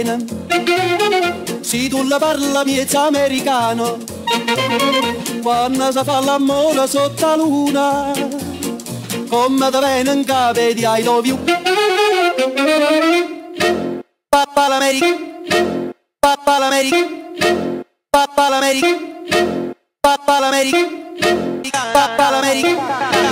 bene. Se tu la parla miezza americano, quando si fa l'amore sotto la luna, come te viene in capo di I love you. Papa l'America, Papa l'America, Papa l'America, Papa l'America, Papa l'America.